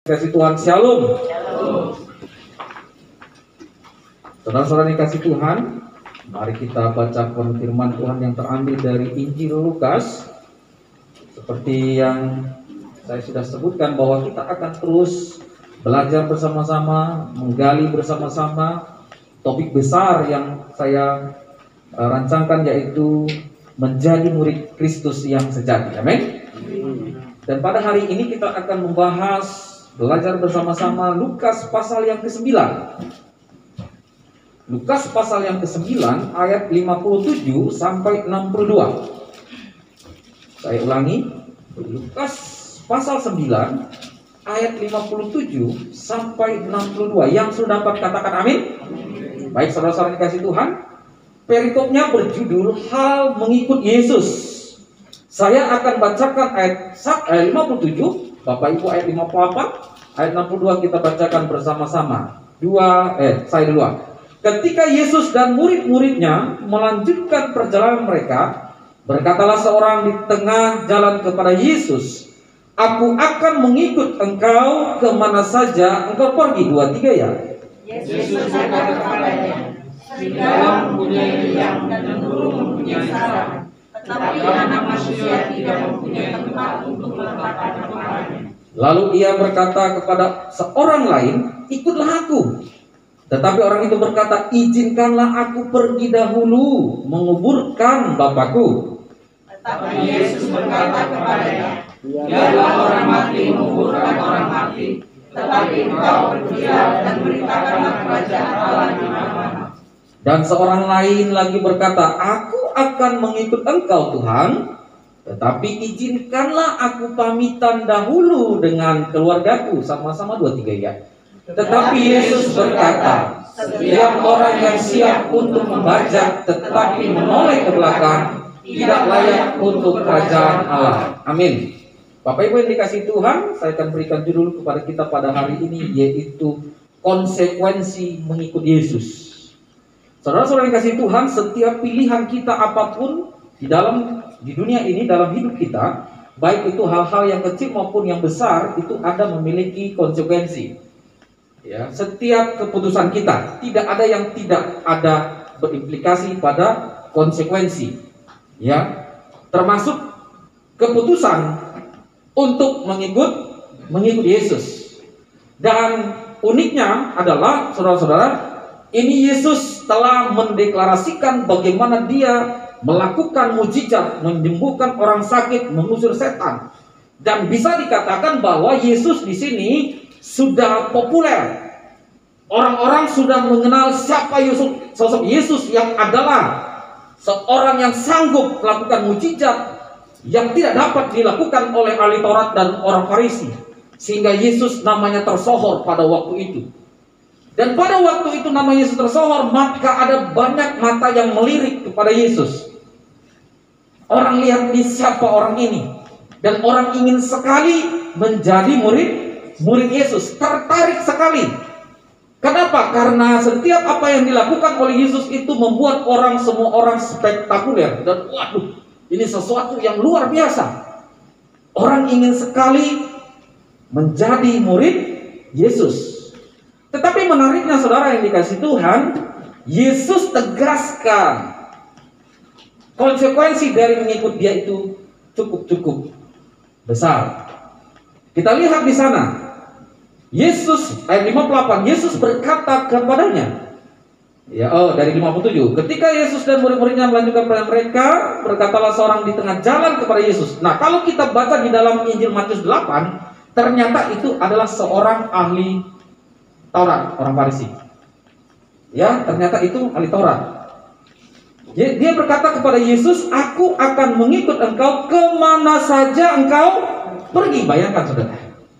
Kasih Tuhan, Shalom. Shalom. Saudara-saudara yang kasih Tuhan, mari kita baca firman Tuhan yang terambil dari Injil Lukas. Seperti yang saya sudah sebutkan bahwa kita akan terus belajar bersama-sama, menggali bersama-sama topik besar yang saya rancangkan, yaitu menjadi murid Kristus yang sejati. Amin. Dan pada hari ini kita akan membahas, belajar bersama-sama Lukas pasal yang ke-9. Lukas pasal yang ke-9 ayat 57 sampai 62. Saya ulangi, Lukas pasal 9 ayat 57 sampai 62. Yang sudah dapat katakan amin. Baik, saudara-saudara yang dikasih Tuhan, perikopnya berjudul Hal Mengikut Yesus. Saya akan bacakan ayat 57, Bapak Ibu ayat 54, ayat 62 kita bacakan bersama-sama. Saya duluan. Ketika Yesus dan murid-muridnya melanjutkan perjalanan mereka, berkatalah seorang di tengah jalan kepada Yesus, "Aku akan mengikut engkau kemana saja engkau pergi." 2, 3 ya. Yesus berkata kepadanya, "Serigala mempunyai liang dan burung mempunyai sarang, tetapi anak manusia tidak mempunyai tempat untuk meletakkan kepalanya." Lalu ia berkata kepada seorang lain, "Ikutlah aku." Tetapi orang itu berkata, "Izinkanlah aku pergi dahulu menguburkan Bapakku." Tetapi Yesus berkata kepadanya, "Biarlah orang mati menguburkan orang mati, tetapi engkau pergilah dan beritakanlah kerajaan Allah di mana-mana." Dan seorang lain lagi berkata, "Aku akan mengikut engkau Tuhan, tetapi izinkanlah aku pamitan dahulu dengan keluargaku." Sama-sama 2, 3 ya. Tetapi Yesus berkata, "Setiap orang yang siap untuk membajak tetapi menoleh ke belakang tidak layak untuk kerajaan Allah." Amin. Bapak Ibu yang dikasih Tuhan, saya akan berikan judul kepada kita pada hari ini, yaitu konsekuensi mengikut Yesus. Saudara-saudara yang kasih Tuhan, setiap pilihan kita apapun di dunia ini, dalam hidup kita, baik itu hal-hal yang kecil maupun yang besar, itu ada memiliki konsekuensi. Ya, setiap keputusan kita tidak ada yang tidak ada berimplikasi pada konsekuensi. Ya, termasuk keputusan untuk mengikut Yesus. Dan uniknya adalah, saudara-saudara, ini Yesus telah mendeklarasikan bagaimana dia melakukan mujizat, menyembuhkan orang sakit, mengusir setan. Dan bisa dikatakan bahwa Yesus di sini sudah populer. Orang-orang sudah mengenal siapa sosok Yesus, yang adalah seorang yang sanggup melakukan mujizat yang tidak dapat dilakukan oleh ahli Taurat dan orang Farisi. Sehingga Yesus namanya tersohor pada waktu itu. Dan pada waktu itu nama Yesus tersohor, maka ada banyak mata yang melirik kepada Yesus. Orang lihat di siapa orang ini, dan orang ingin sekali menjadi murid Yesus, tertarik sekali. Kenapa? Karena setiap apa yang dilakukan oleh Yesus itu membuat semua orang spektakuler, dan waduh, ini sesuatu yang luar biasa. Orang ingin sekali menjadi murid Yesus. Tetapi menariknya, saudara yang dikasih Tuhan, Yesus tegaskan konsekuensi dari mengikut dia itu cukup besar. Kita lihat di sana, Yesus ayat 58, Yesus berkata kepadanya, dari 57, ketika Yesus dan murid-muridnya melanjutkan perjalanan mereka, berkatalah seorang di tengah jalan kepada Yesus. Nah, kalau kita baca di dalam Injil Matius 8, ternyata itu adalah seorang ahli Taurat, orang Farisi. Ya, ternyata itu ahli Taurat. Dia berkata kepada Yesus, "Aku akan mengikut engkau kemana saja engkau pergi." Bayangkan, saudara.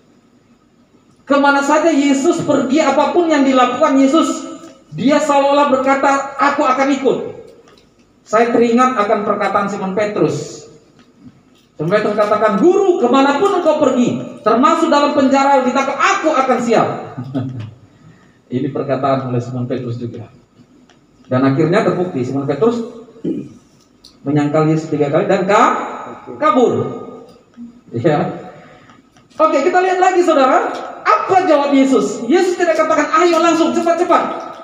Kemana saja Yesus pergi, apapun yang dilakukan Yesus, dia seolah-olah berkata, "Aku akan ikut." Saya teringat akan perkataan Simon Petrus. Simon Petrus katakan, "Guru, kemanapun engkau pergi, termasuk dalam penjara ditangkap, aku akan siap." Ini perkataan oleh Simon Petrus juga. Dan akhirnya terbukti Simon Petrus menyangkal Yesus 3 kali dan kabur. Ya. Oke, kita lihat lagi, saudara. Apa jawab Yesus? Yesus tidak katakan, ayo langsung, cepat-cepat.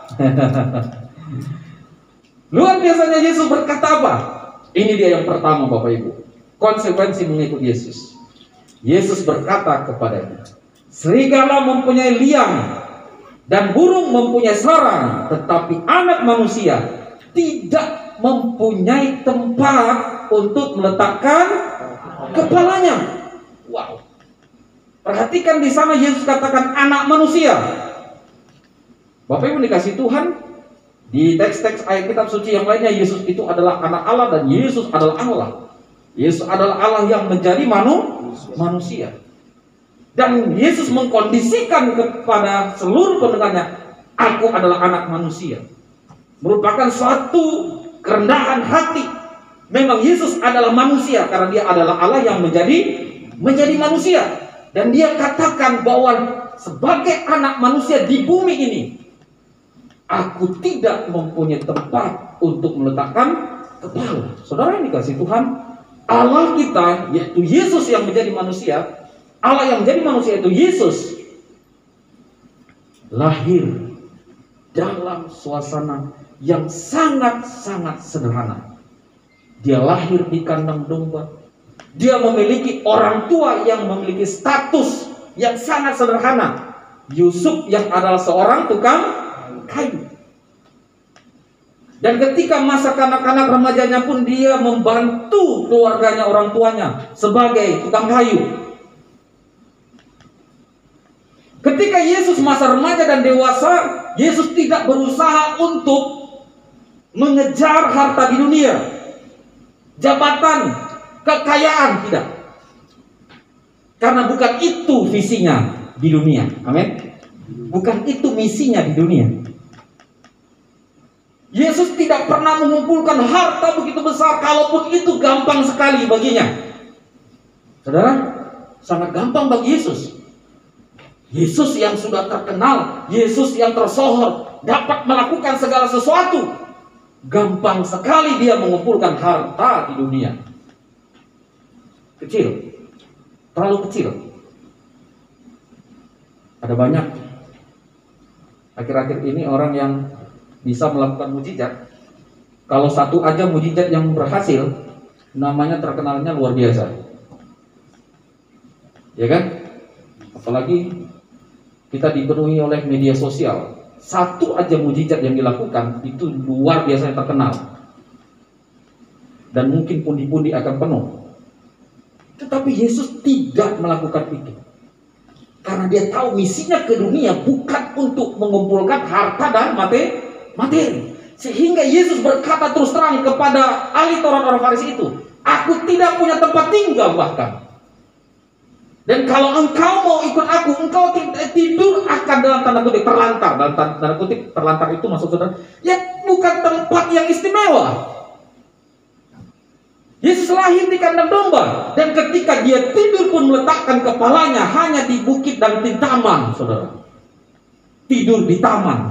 Luar biasanya Yesus berkata apa? Ini dia yang pertama, Bapak Ibu. Konsekuensi mengikut Yesus. Yesus berkata kepadanya, serigala mempunyai liang dan burung mempunyai sarang, tetapi anak manusia tidak mempunyai tempat untuk meletakkan kepalanya. Wow. Perhatikan di sana Yesus katakan anak manusia. Bapak Ibu dikasih Tuhan, di teks-teks ayat kitab suci yang lainnya Yesus itu adalah anak Allah dan Yesus adalah Allah. Yesus adalah Allah yang menjadi manusia. Dan Yesus mengkondisikan kepada seluruh pendengarnya, aku adalah anak manusia. Merupakan suatu kerendahan hati. Memang Yesus adalah manusia karena dia adalah Allah yang menjadi manusia. Dan dia katakan bahwa sebagai anak manusia di bumi ini, aku tidak mempunyai tempat untuk meletakkan kepala. Saudara yang dikasih Tuhan, Allah kita, yaitu Yesus yang menjadi manusia, Allah yang menjadi manusia itu Yesus, lahir dalam suasana yang sangat-sangat sederhana. Dia lahir di kandang domba. Dia memiliki orang tua yang memiliki status yang sangat sederhana. Yusuf yang adalah seorang tukang kayu. Dan ketika masa kanak-kanak remajanya pun dia membantu keluarganya, orang tuanya sebagai tukang kayu. Ketika Yesus masa remaja dan dewasa, Yesus tidak berusaha untuk mengejar harta di dunia, jabatan, kekayaan, tidak. Karena bukan itu visinya di dunia. Amin. Bukan itu misinya di dunia. Yesus tidak pernah mengumpulkan harta begitu besar, kalaupun itu gampang sekali baginya. Saudara, sangat gampang bagi Yesus. Yesus yang sudah terkenal, Yesus yang tersohor, dapat melakukan segala sesuatu. Gampang sekali dia mengumpulkan harta di dunia. Kecil, terlalu kecil. Ada banyak akhir-akhir ini orang yang bisa melakukan mujizat. Kalau satu aja mujizat yang berhasil, namanya terkenalnya luar biasa. Ya kan? Apalagi kita dipenuhi oleh media sosial. Satu aja mujizat yang dilakukan itu luar biasa terkenal. Dan mungkin pundi-pundi akan penuh. Tetapi Yesus tidak melakukan itu. Karena dia tahu misinya ke dunia bukan untuk mengumpulkan harta dan materi. Sehingga Yesus berkata terus terang kepada ahli Taurat orang Farisi itu, aku tidak punya tempat tinggal bahkan. Dan kalau engkau mau ikut aku, engkau tidur akan dalam tanda kutip terlantar. Dalam tanda kutip terlantar itu maksud saudara, ya bukan tempat yang istimewa. Yesus lahir di kandang domba, dan ketika dia tidur pun meletakkan kepalanya hanya di bukit dan di taman, saudara. Tidur di taman.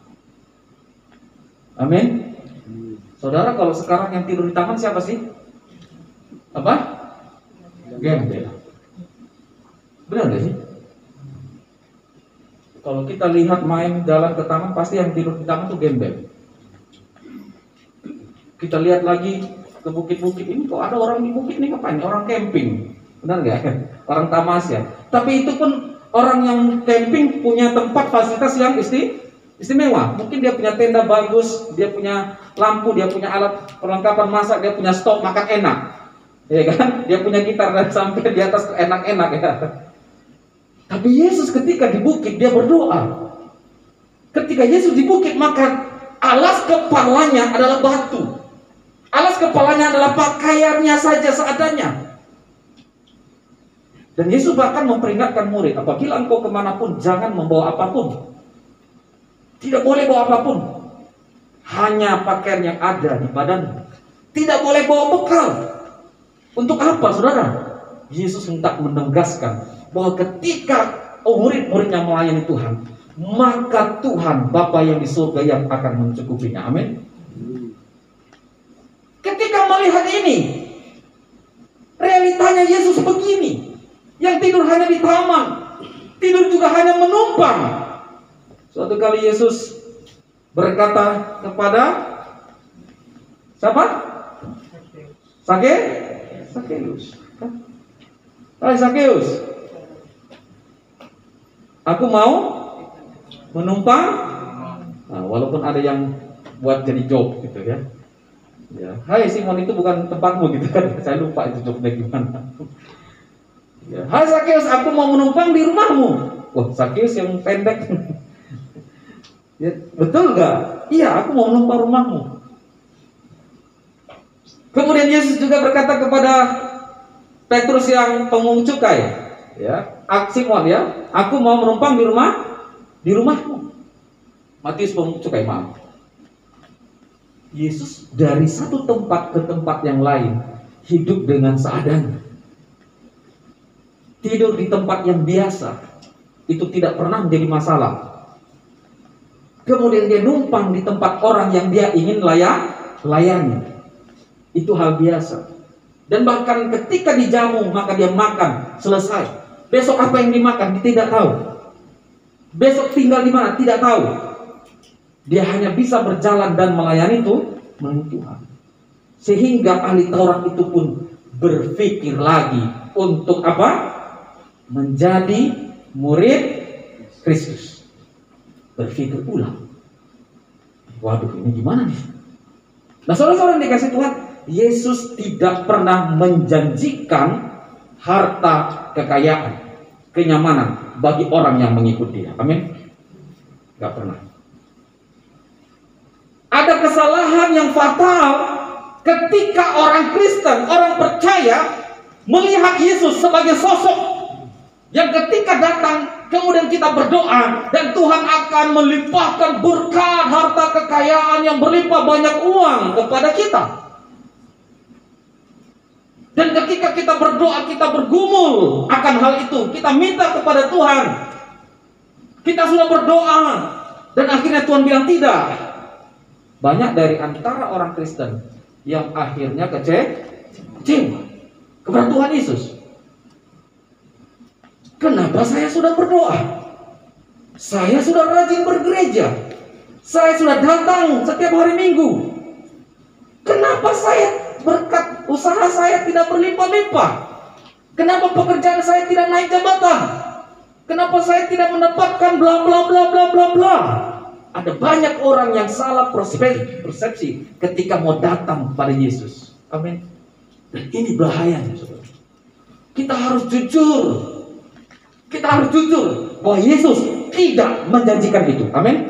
Amin. Saudara, kalau sekarang yang tidur di taman siapa sih? Apa? Gembel. Benar gak sih? Kalau kita lihat main jalan ke taman, pasti yang tidur di taman itu gembel. Kita lihat lagi ke bukit-bukit ini, kok ada orang di bukit ini ngapain? Orang camping, benar nggak? Orang tamasya. Tapi itu pun orang yang camping punya tempat fasilitas yang istimewa. Mungkin dia punya tenda bagus, dia punya lampu, dia punya alat perlengkapan masak, dia punya stok makan enak, ya kan? Dia punya gitar dan sampai di atas enak-enak ya. Tapi Yesus ketika di bukit dia berdoa. Ketika Yesus di bukit, maka alas kepalanya adalah batu. Alas kepalanya adalah pakaiannya saja seadanya. Dan Yesus bahkan memperingatkan murid, apabila engkau kemanapun jangan membawa apapun. Tidak boleh bawa apapun. Hanya pakaian yang ada di badanmu. Tidak boleh bawa bekal. Untuk apa, saudara? Yesus hendak menegaskan bahwa ketika murid-muridnya melayani Tuhan, maka Tuhan Bapa yang di surga yang akan mencukupinya. Amin. Ketika melihat ini, realitanya Yesus begini, yang tidur hanya di taman, Tidur juga hanya menumpang. Suatu kali Yesus berkata kepada siapa? Sakeus. Hai Sakeus, aku mau menumpang. Nah, walaupun ada yang buat jadi joke gitu ya. Ya, hai Simon, itu bukan tempatmu gitu kan. Saya lupa itu joke-nya gimana. Ya, hai Sakeus, aku mau menumpang di rumahmu. Wah, Sakeus yang pendek. Ya, betul nggak? Iya, aku mau menumpang rumahmu. Kemudian Yesus juga berkata kepada Petrus yang pemungut cukai, ya, Simon ya, aku mau menumpang di rumahmu. Matius pemungut cukai, maaf. Yesus dari satu tempat ke tempat yang lain hidup dengan seadanya. Tidur di tempat yang biasa itu tidak pernah menjadi masalah. Kemudian dia numpang di tempat orang yang dia ingin layani. Itu hal biasa. Dan bahkan ketika dijamu maka dia makan, selesai. Besok apa yang dimakan dia tidak tahu. Besok tinggal di mana tidak tahu. Dia hanya bisa berjalan dan melayani Tuhan. Sehingga ahli Taurat itu pun berpikir lagi untuk apa? Menjadi murid Kristus. Berpikir ulang. Waduh, ini gimana nih? Nah, saudara-saudara yang dikasih Tuhan, Yesus tidak pernah menjanjikan harta kekayaan, kenyamanan bagi orang yang mengikut dia. Amin. Gak pernah. Ada kesalahan yang fatal ketika orang Kristen, orang percaya melihat Yesus sebagai sosok yang ketika datang kemudian kita berdoa dan Tuhan akan melimpahkan berkat, harta kekayaan yang berlimpah, banyak uang kepada kita. Dan ketika kita berdoa, kita bergumul akan hal itu, kita minta kepada Tuhan, kita sudah berdoa dan akhirnya Tuhan bilang tidak. Banyak dari antara orang Kristen yang akhirnya kecewa kepada Tuhan Yesus. Kenapa saya sudah berdoa? Saya sudah rajin bergereja. Saya sudah datang setiap hari Minggu. Kenapa saya berkat usaha saya tidak berlimpah-limpah? Kenapa pekerjaan saya tidak naik jabatan? Kenapa saya tidak mendapatkan bla bla bla bla bla bla? Ada banyak orang yang salah persepsi ketika mau datang pada Yesus. Amin. Dan ini bahayanya, saudara. Kita harus jujur. Kita harus jujur bahwa Yesus tidak menjanjikan itu. Amin.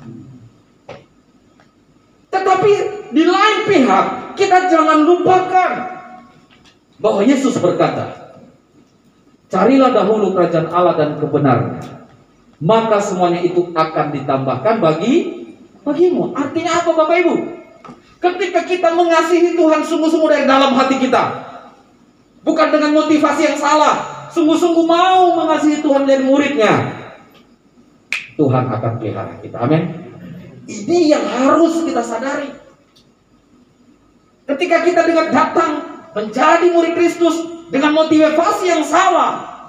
Tetapi di lain pihak, kita jangan lupakan bahwa Yesus berkata, carilah dahulu kerajaan Allah dan kebenarannya, maka semuanya itu akan ditambahkan bagimu. Artinya apa, Bapak Ibu? Ketika kita mengasihi Tuhan sungguh-sungguh dari dalam hati kita, bukan dengan motivasi yang salah, sungguh-sungguh mau mengasihi Tuhan dan muridnya, Tuhan akan pelihara kita. Amin. Ini yang harus kita sadari. Ketika kita dengan datang menjadi murid Kristus dengan motivasi yang salah,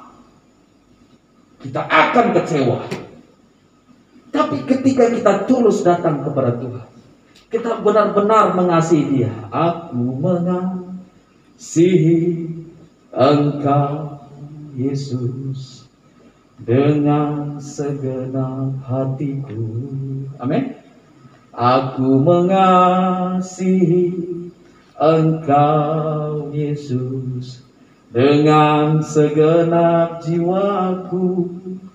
kita akan kecewa. Tapi ketika kita tulus datang kepada Tuhan, kita benar-benar mengasihi Dia. Aku mengasihi Engkau Yesus dengan segenap hatiku. Amin. Aku mengasihi Engkau Yesus dengan segenap jiwaku.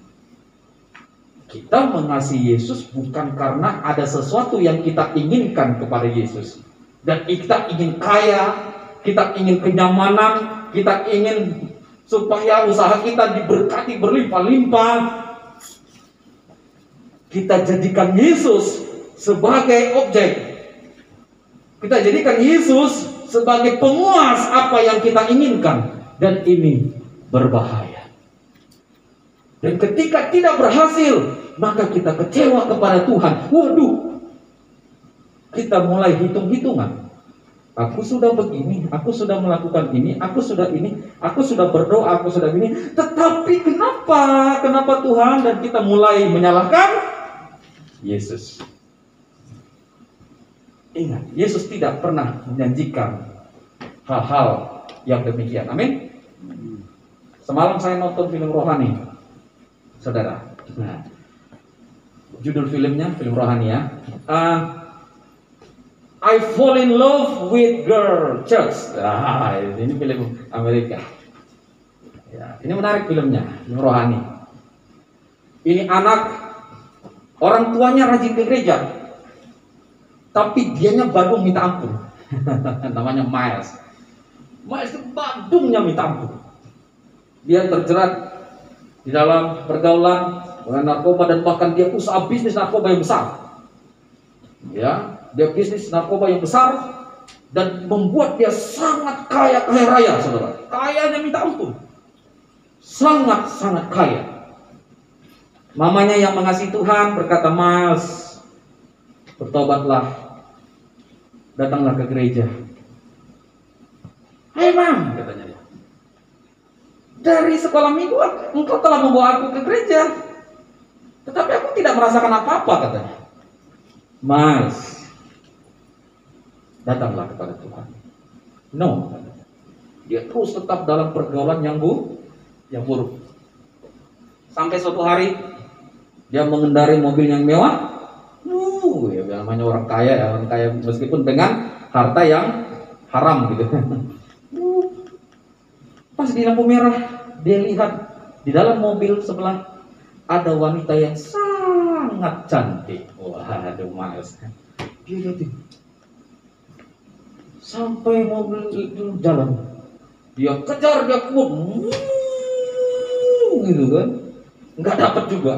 Kita mengasihi Yesus bukan karena ada sesuatu yang kita inginkan kepada Yesus. Dan kita ingin kaya, kita ingin kenyamanan, kita ingin supaya usaha kita diberkati berlimpah-limpah. Kita jadikan Yesus sebagai objek. Kita jadikan Yesus sebagai pemuas apa yang kita inginkan. Dan ini berbahaya. Dan ketika tidak berhasil, maka kita kecewa kepada Tuhan. Waduh, kita mulai hitung-hitungan. Aku sudah begini, aku sudah melakukan ini, aku sudah berdoa, aku sudah ini. Tetapi kenapa Tuhan? Dan kita mulai menyalahkan Yesus. Ingat, Yesus tidak pernah menjanjikan hal-hal yang demikian. Amin. Semalam saya nonton film rohani, saudara. Nah, judul filmnya film rohani ya. I Fall in Love with Girl Church. Ini film Amerika. Ya, ini menarik filmnya, film rohani. Ini anak, orang tuanya rajin ke gereja, tapi dianya badung minta ampun. Namanya Miles. Miles itu badungnya minta ampun. Dia terjerat di dalam pergaulan dengan narkoba dan bahkan dia usaha bisnis narkoba yang besar. Ya, dia bisnis narkoba yang besar dan membuat dia sangat kaya raya, saudara. Kayanya minta ampun. Sangat kaya. Mamanya yang mengasihi Tuhan berkata, Mas, bertobatlah, datanglah ke gereja. Hei Mam, katanya dia, dari sekolah minggu engkau telah membawa aku ke gereja, tetapi aku tidak merasakan apa-apa, katanya. Mas, datanglah kepada Tuhan. No, dia terus tetap dalam pergaulan yang buruk. Sampai suatu hari dia mengendarai mobil yang mewah. Ya namanya orang kaya meskipun dengan harta yang haram gitu. Pas di lampu merah, dia lihat di dalam mobil sebelah ada wanita yang sangat cantik. Waduh, Mas. Dia lihat sampai mobil itu jalan, dia kejar, dia kuat, gitu kan, nggak dapat juga.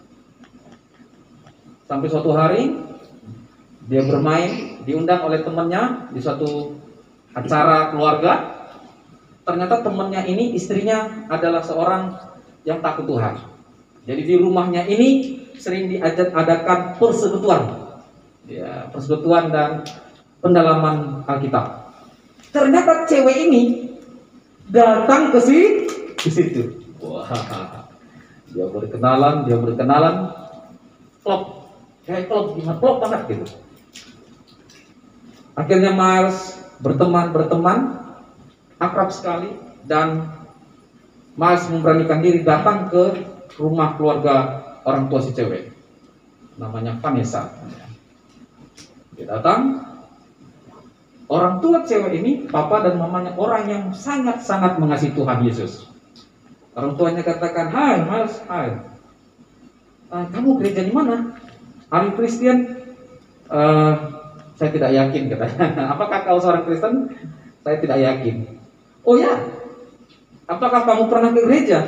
Sampai suatu hari dia bermain, diundang oleh temannya di suatu acara keluarga. Ternyata temannya ini, istrinya adalah seorang yang takut Tuhan. Jadi di rumahnya ini sering diadakan persekutuan, ya, persekutuan dan pendalaman Alkitab. Ternyata cewek ini datang ke situ. Wah, dia berkenalan, klop, kayak klop, gimana klop banget gitu. Akhirnya Miles berteman, akrab sekali, dan Miles memberanikan diri datang ke rumah keluarga orang tua si cewek, namanya Vanessa. Dia datang, orang tua cewek ini, papa dan mamanya orang yang sangat mengasihi Tuhan Yesus. Orang tuanya katakan, hai Miles, hai, kamu gereja di mana? Are you Christian? Saya tidak yakin, katanya. Apakah kau seorang Kristen? Saya tidak yakin. Oh ya, apakah kamu pernah ke gereja?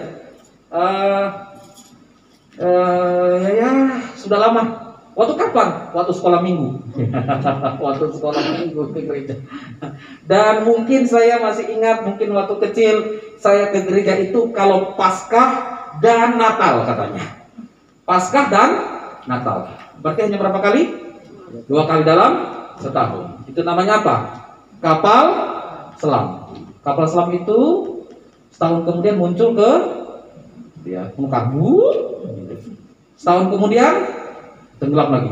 Ya, sudah lama. Waktu kapan? Waktu sekolah minggu. Waktu sekolah minggu ke gereja. Dan mungkin saya masih ingat, mungkin waktu kecil saya ke gereja itu kalau Paskah dan Natal, katanya. Paskah dan Natal. Berarti hanya berapa kali? 2 kali dalam setahun. Itu namanya apa? Kapal selam. Kapal selam itu setahun kemudian muncul ke muka setahun kemudian tenggelam lagi.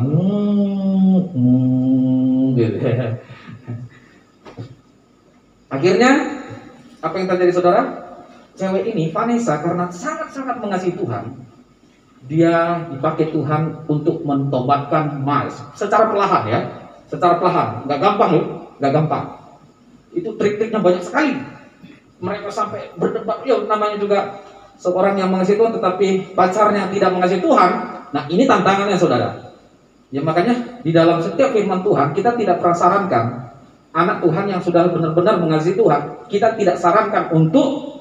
Gitu. Akhirnya apa yang terjadi, saudara? Cewek ini, Vanessa, karena sangat mengasihi Tuhan, dia dipakai Tuhan untuk mentobatkan Miles secara perlahan, ya, secara perlahan. Nggak gampang loh, nggak gampang. Itu trik-triknya banyak sekali. Mereka sampai berdebat, ya namanya juga seorang yang mengasihi Tuhan tetapi pacarnya tidak mengasihi Tuhan. Nah, ini tantangannya, saudara. Ya makanya di dalam setiap firman Tuhan kita tidak pernah sarankan anak Tuhan yang sudah benar-benar mengasihi Tuhan, kita tidak sarankan untuk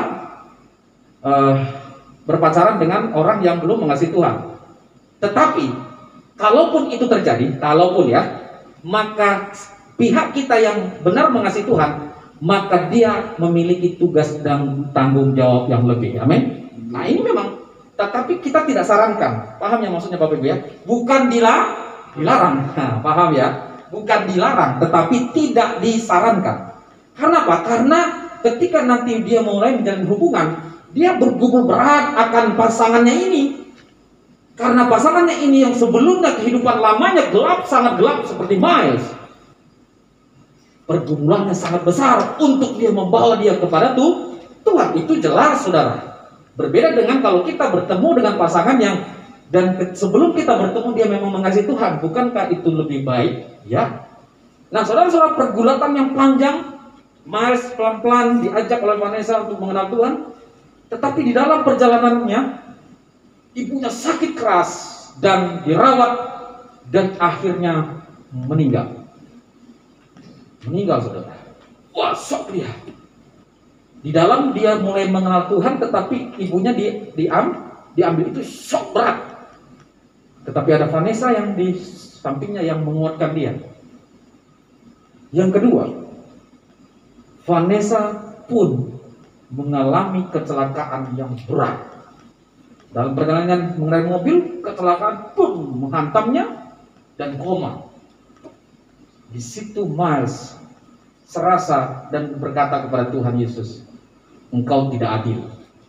berpacaran dengan orang yang belum mengasihi Tuhan. Tetapi kalaupun itu terjadi, maka pihak kita yang benar mengasihi Tuhan, maka dia memiliki tugas dan tanggung jawab yang lebih. Amin. Nah, ini memang, tetapi kita tidak sarankan. Paham ya maksudnya Bapak Ibu ya? Bukan dilarang. Nah, paham ya? bukan dilarang, tetapi tidak disarankan. Karena apa? Karena ketika nanti dia mulai menjalin hubungan, dia bergumul berat akan pasangannya ini. Karena pasangannya ini yang sebelumnya kehidupan lamanya gelap, sangat gelap seperti Miles. Pergumulannya sangat besar untuk dia membawa dia kepada Tuhan. Itu jelas, saudara. Berbeda dengan kalau kita bertemu dengan pasangan yang sebelum kita bertemu dia memang mengasihi Tuhan. Bukankah itu lebih baik? Ya. Nah, saudara-saudara, pergulatan yang panjang, Miles pelan-pelan diajak oleh Vanessa untuk mengenal Tuhan. Tetapi di dalam perjalanannya, ibunya sakit keras dan dirawat dan akhirnya meninggal. Meninggal, saudara. Wah, shock dia. Di dalam dia mulai mengenal Tuhan, tetapi ibunya diambil, itu shock berat. Tetapi ada Vanessa yang di sampingnya yang menguatkan dia. Yang kedua, Vanessa pun mengalami kecelakaan yang berat. Dalam perjalanan mengendarai mobil, kecelakaan pun menghantamnya dan koma. Di situ Miles serasa dan berkata kepada Tuhan Yesus, "Engkau tidak adil.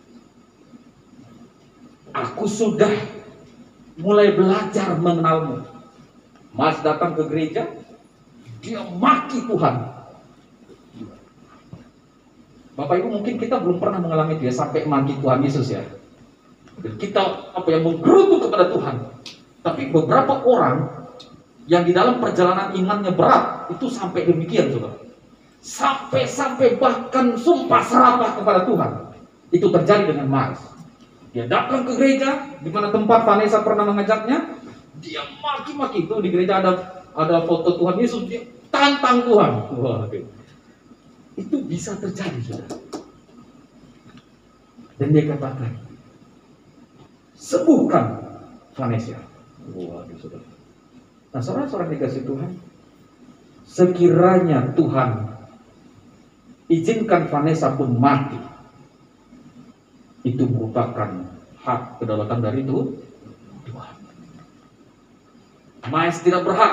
Aku sudah mulai belajar mengenalmu." Miles datang ke gereja, dia maki Tuhan. Bapak Ibu, mungkin kita belum pernah mengalami dia sampai maki Tuhan Yesus ya. Kita yang menggerutu kepada Tuhan. Tapi beberapa orang yang di dalam perjalanan imannya berat itu sampai demikian, saudara. Sampai bahkan sumpah serapah kepada Tuhan. Itu terjadi dengan Miles. Dia datang ke gereja di mana tempat Vanessa pernah mengajaknya. Dia maki-maki. Itu di gereja ada foto Tuhan Yesus. Dia tantang Tuhan. Wah, itu bisa terjadi, saudara. Dan dia katakan, "Sembuhkan Vanessa." Waduh, saudara. Nah, saudara-saudara dikasih Tuhan, sekiranya Tuhan izinkan Vanessa pun mati, itu merupakan hak kedaulatan dari Tuhan. Miles tidak berhak.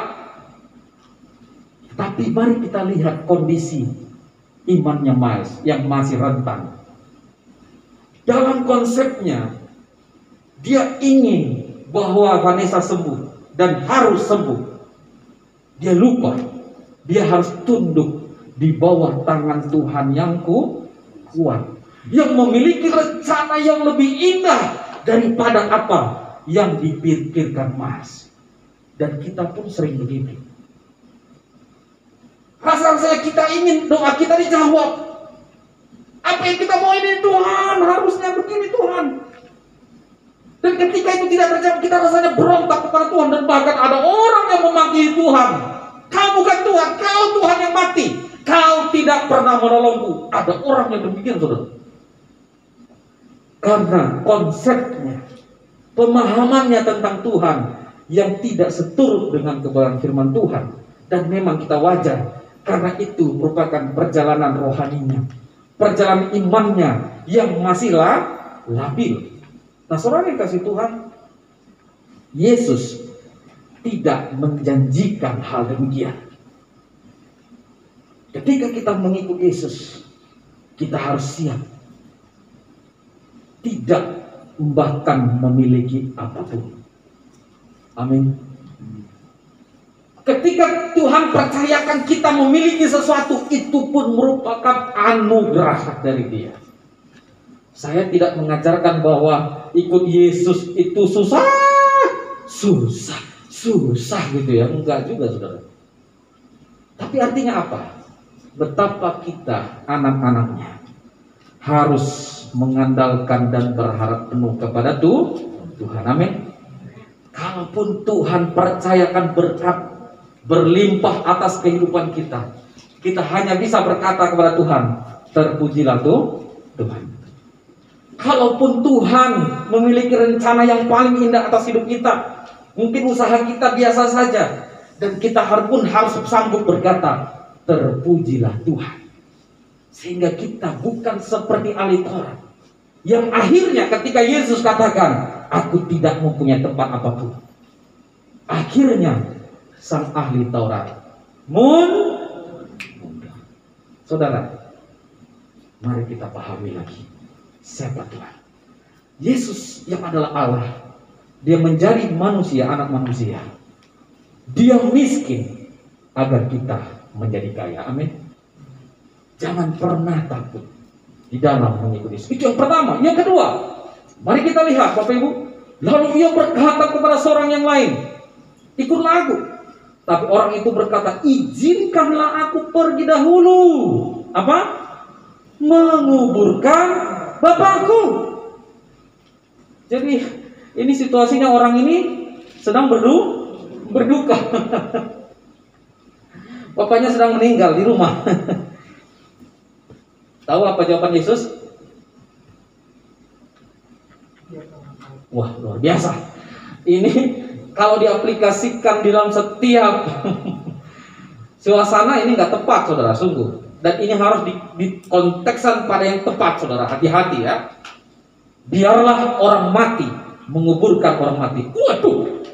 Tapi mari kita lihat kondisi imannya Miles yang masih rentan. Dalam konsepnya, dia ingin bahwa Vanessa sembuh dan harus sembuh. Dia lupa, dia harus tunduk di bawah tangan Tuhan yang kuat, yang memiliki rencana yang lebih indah daripada apa yang dipikirkan Mas. Dan kita pun sering begitu. Rasanya kita ingin doa kita dijawab. Apa yang kita mau ini Tuhan, harusnya begini Tuhan. Dan ketika itu tidak terjadi, kita rasanya berontak kepada Tuhan. Dan bahkan ada orang yang memaki Tuhan. Kau bukan Tuhan, kau Tuhan yang mati. Kau tidak pernah menolongku. Ada orang yang demikian, saudara. Karena konsepnya, pemahamannya tentang Tuhan yang tidak seturut dengan kebenaran firman Tuhan. Dan memang kita wajar, karena itu merupakan perjalanan rohaninya, perjalanan imannya yang masih labil. Nah, saudara yang kasih Tuhan, Yesus tidak menjanjikan hal demikian. Ketika kita mengikut Yesus, kita harus siap tidak bahkan memiliki apapun. Amin. Ketika Tuhan percayakan kita memiliki sesuatu, itu pun merupakan anugerah dari Dia. Saya tidak mengajarkan bahwa ikut Yesus itu susah gitu ya. Enggak juga, saudara. Tapi artinya apa? Betapa kita anak-anaknya harus mengandalkan dan berharap penuh kepada Tuhan. Amin. Kalaupun Tuhan percayakan berkat berlimpah atas kehidupan kita, kita hanya bisa berkata kepada Tuhan, terpujilah Tuhan. Kalaupun Tuhan memiliki rencana yang paling indah atas hidup kita, mungkin usaha kita biasa saja, dan kita pun harus sanggup berkata, terpujilah Tuhan. Sehingga kita bukan seperti ahli Taurat, yang akhirnya ketika Yesus katakan, aku tidak mempunyai tempat apapun, akhirnya sang ahli Taurat mundur. Saudara, mari kita pahami lagi siapa Tuhan. Yesus yang adalah Allah, dia menjadi manusia, anak manusia. Dia miskin agar kita menjadi kaya. Amin. Jangan pernah takut di dalam mengikuti Yesus. Itu yang pertama. Yang kedua, mari kita lihat Bapak Ibu. Lalu ia berkata kepada seorang yang lain, ikutlah aku. Tapi orang itu berkata, izinkanlah aku pergi dahulu. Apa? Menguburkan bapakku. Jadi ini situasinya, orang ini sedang berduka. Bapaknya sedang meninggal di rumah. Tahu apa jawaban Yesus? Wah, luar biasa. Ini kalau diaplikasikan di dalam setiap suasana ini nggak tepat, saudara, sungguh. Dan ini harus dikontekskan pada yang tepat, saudara. Hati-hati ya. Biarlah orang mati menguburkan orang mati. Waduh.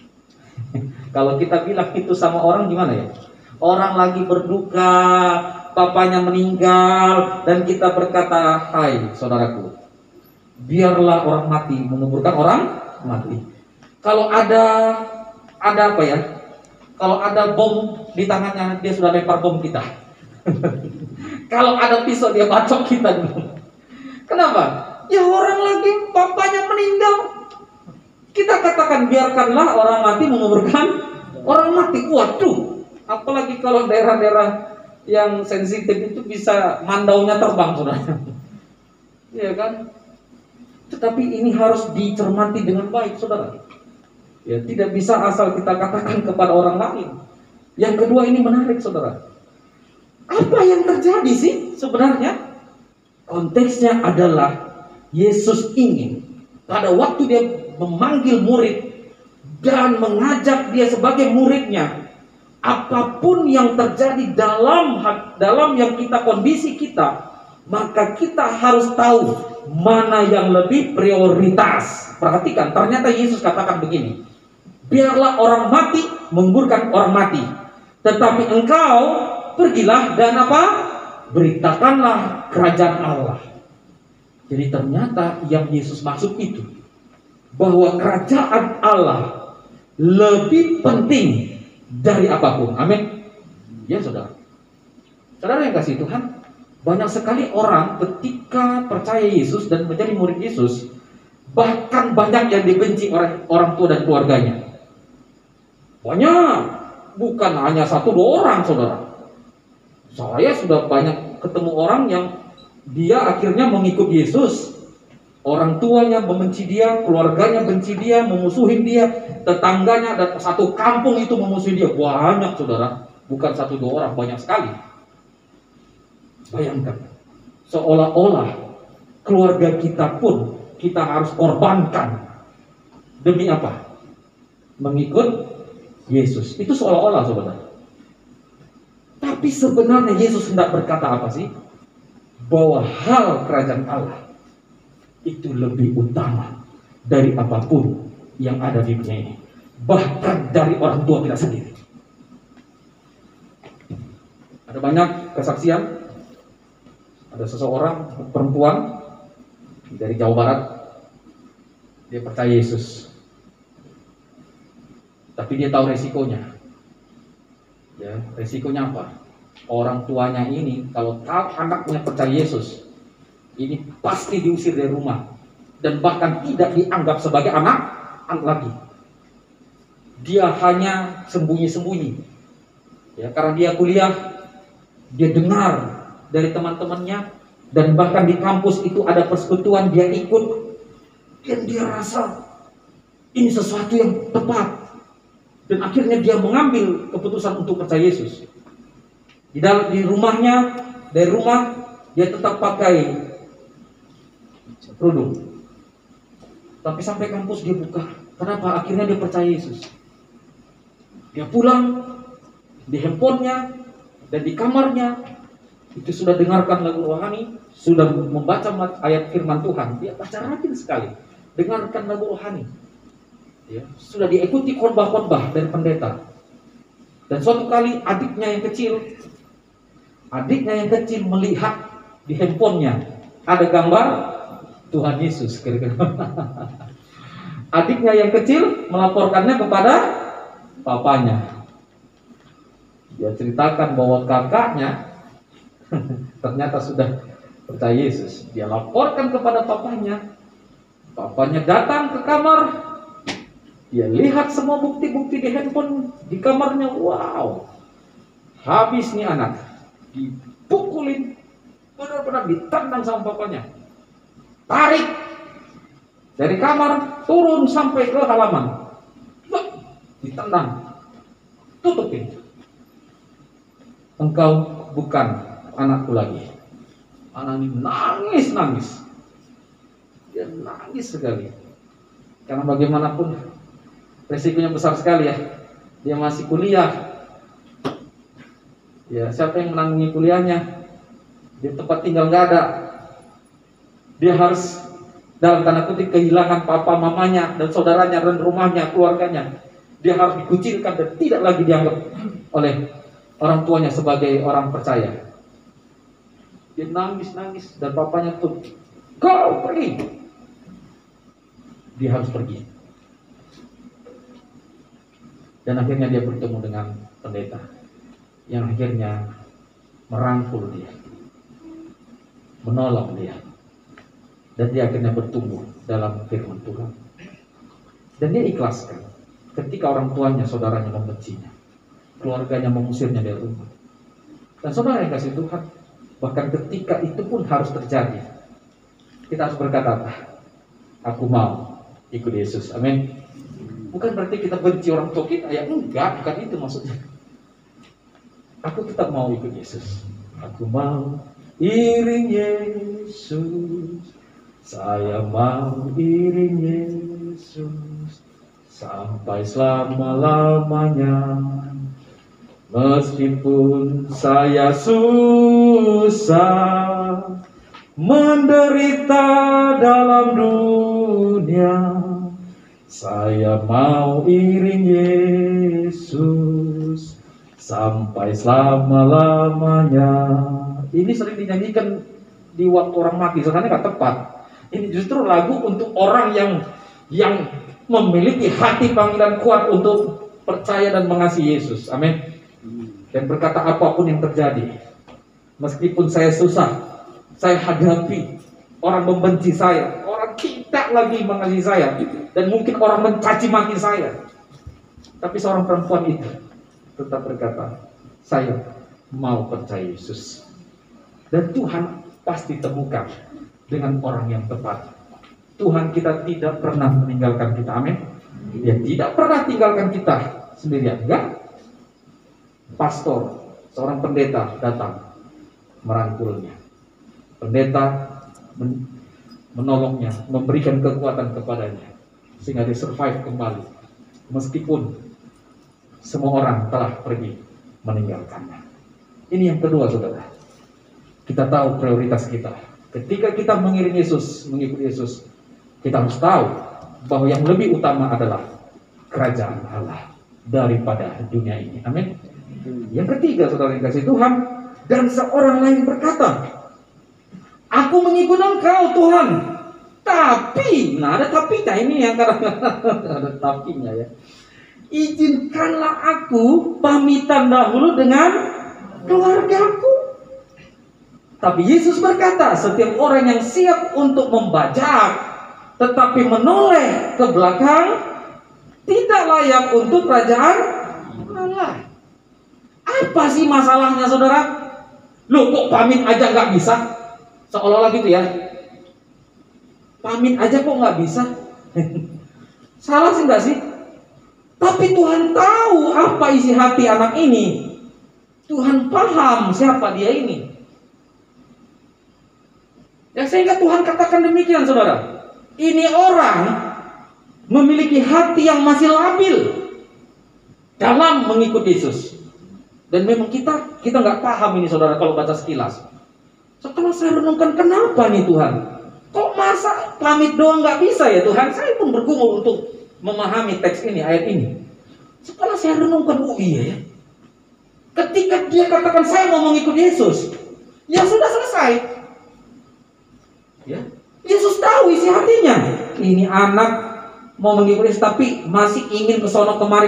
Kalau kita bilang itu sama orang gimana ya? Orang lagi berduka, papanya meninggal, dan kita berkata, hai saudaraku, biarlah orang mati menguburkan orang mati. Kalau ada apa ya? Kalau ada bom di tangannya, dia sudah lempar bom kita. Kalau ada pisau, dia bacok kita dulu. Kenapa? Ya orang lagi papanya meninggal. Kita katakan biarkanlah orang mati menguburkan orang mati. Waduh, apalagi kalau daerah-daerah yang sensitif itu bisa mandaunya terbang, saudara. Iya kan? Tetapi ini harus dicermati dengan baik, saudara. Ya, tidak bisa asal kita katakan kepada orang lain. Yang kedua, ini menarik, saudara. Apa yang terjadi sih sebenarnya? Konteksnya adalah Yesus ingin pada waktu dia memanggil murid dan mengajak dia sebagai muridnya, apapun yang terjadi dalam yang kita kondisi kita, maka kita harus tahu mana yang lebih prioritas. Perhatikan, ternyata Yesus katakan begini, biarlah orang mati menguburkan orang mati, tetapi engkau pergilah dan apa? Beritakanlah kerajaan Allah. Jadi ternyata yang Yesus maksud itu, bahwa kerajaan Allah lebih penting dari apapun. Amin. Ya saudara. Saudara yang kasih Tuhan, banyak sekali orang ketika percaya Yesus dan menjadi murid Yesus, bahkan banyak yang dibenci oleh orang tua dan keluarganya. Banyak, bukan hanya 1-2 orang, saudara. Saya sudah banyak ketemu orang yang dia akhirnya mengikut Yesus. Orang tuanya membenci dia, keluarganya benci dia, memusuhin dia, tetangganya dan satu kampung itu memusuhi dia. Banyak, saudara. Bukan 1-2 orang, banyak sekali. Bayangkan, seolah-olah keluarga kita pun kita harus korbankan. Demi apa? Mengikut Yesus. Itu seolah-olah, saudara. Tapi sebenarnya Yesus hendak berkata apa sih? Bahwa hal kerajaan Allah itu lebih utama dari apapun yang ada di dunia ini. Bahkan dari orang tua kita sendiri. Ada banyak kesaksian. Ada seseorang perempuan dari Jawa Barat, dia percaya Yesus, tapi dia tahu resikonya. Ya, resikonya apa? Orang tuanya ini kalau tahu anaknya percaya Yesus, ini pasti diusir dari rumah dan bahkan tidak dianggap sebagai anak lagi. Dia hanya sembunyi-sembunyi. Ya, karena dia kuliah, dia dengar dari teman-temannya, dan bahkan di kampus itu ada persekutuan, dia ikut, dan dia rasa ini sesuatu yang tepat, dan akhirnya dia mengambil keputusan untuk percaya Yesus. Di rumahnya, dari rumah dia tetap pakai kerudung, tapi sampai kampus dia buka. Kenapa? Akhirnya dia percaya Yesus. Dia pulang, di handphonenya dan di kamarnya itu sudah dengarkan lagu rohani, sudah membaca ayat firman Tuhan. Dia baca rajin sekali, dengarkan lagu rohani. Ya, sudah diikuti khotbah-khotbah dari pendeta. Dan suatu kali adiknya yang kecil melihat di handphonenya ada gambar Tuhan Yesus. Adiknya yang kecil melaporkannya kepada papanya. Dia ceritakan bahwa kakaknya ternyata sudah percaya Yesus. Dia laporkan kepada papanya. Papanya datang ke kamar. Dia lihat semua bukti-bukti di handphone di kamarnya. Wow, habis nih anak. Dipukulin, benar-benar ditendang sama papanya. Tarik dari kamar, turun sampai ke halaman. Ditendang. Tutup pintu. Engkau bukan anakku lagi. Anak ini nangis. Dia nangis sekali. Karena bagaimanapun resikonya besar sekali ya. Dia masih kuliah. Ya, siapa yang menanggung kuliahnya? Dia tempat tinggal nggak ada. Dia harus dalam tanda kutip kehilangan papa mamanya dan saudaranya dan rumahnya, keluarganya. Dia harus dikucilkan dan tidak lagi dianggap oleh orang tuanya sebagai orang percaya. Dia nangis dan papanya tuh, kau pergi. Dia harus pergi. Dan akhirnya dia bertemu dengan pendeta yang akhirnya merangkul dia, menolong dia, dan dia akhirnya bertumbuh dalam firman Tuhan. Dan dia ikhlaskan ketika orang tuanya, saudaranya membencinya, keluarganya mengusirnya dari rumah. Dan saudara yang kasih Tuhan, bahkan ketika itu pun harus terjadi, kita harus berkata, aku mau ikut Yesus. Amin. Bukan berarti kita benci orang tua kita, ya enggak, bukan itu maksudnya. Aku tetap mau ikut Yesus. Aku mau iring Yesus. Saya mau iring Yesus sampai selama-lamanya. Meskipun saya susah menderita dalam dunia, saya mau iring Yesus sampai selama-lamanya. Ini sering dinyanyikan di waktu orang mati, sebenarnya nggak tepat. Ini justru lagu untuk orang yang memiliki hati panggilan kuat untuk percaya dan mengasihi Yesus. Amin. Dan berkata apapun yang terjadi, meskipun saya susah, saya hadapi orang membenci saya, orang tidak lagi mengasihi saya, dan mungkin orang mencaci maki saya, tapi seorang perempuan itu tetap berkata, saya mau percaya Yesus. Dan Tuhan pasti temukan dengan orang yang tepat. Tuhan kita tidak pernah meninggalkan kita. Amin. Dia tidak pernah tinggalkan kita sendirian. Enggak. Pastor, seorang pendeta datang merangkulnya. Pendeta menolongnya, memberikan kekuatan kepadanya sehingga dia survive kembali. Meskipun semua orang telah pergi meninggalkannya. Ini yang kedua, saudara. Kita tahu prioritas kita. Ketika kita mengiring Yesus, mengikuti Yesus, kita harus tahu bahwa yang lebih utama adalah kerajaan Allah daripada dunia ini. Amin. Yang ketiga, saudara yang kasih Tuhan, dan seorang lain berkata, aku mengikut Engkau Tuhan, tapi, nah ada tapinya ini yang kadang-kadang ada tapinya ya. Izinkanlah aku pamitan dahulu dengan keluargaku. Tapi Yesus berkata, setiap orang yang siap untuk membajak tetapi menoleh ke belakang tidak layak untuk kerajaan Allah. Apa sih masalahnya, saudara? Loh, kok pamit aja nggak bisa? Seolah-olah gitu ya. Pamit aja kok nggak bisa? Salah sih nggak sih? Tapi Tuhan tahu apa isi hati anak ini. Tuhan paham siapa dia ini. Ya, sehingga Tuhan katakan demikian, saudara. Ini orang memiliki hati yang masih labil dalam mengikut Yesus. Dan memang kita nggak paham ini, saudara, kalau baca sekilas. Setelah saya renungkan, kenapa nih Tuhan? Kok masa pamit doang nggak bisa ya Tuhan? Saya pun bergumul untuk memahami teks ini, ayat ini. Setelah saya renungkan, oh iya ya, Ketika dia katakan saya mau mengikut Yesus, ya sudah selesai. Ya, Yesus tahu isi hatinya. Ini anak mau mengikut Yesus tapi masih ingin kesono kemari.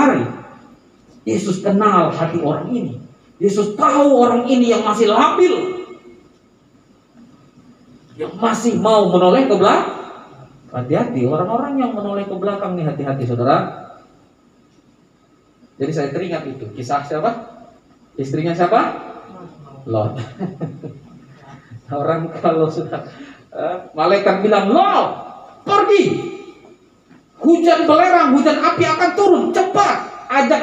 Yesus kenal hati orang ini. Yesus tahu orang ini yang masih labil, yang masih mau menoleh ke belakang. Hati-hati orang-orang yang menoleh ke belakang nih, hati-hati saudara. Jadi saya teringat itu kisah siapa? Istrinya siapa? Lot. Orang kalau sudah malaikat bilang, Lot, pergi. Hujan belerang, hujan api akan turun, cepat. Ajak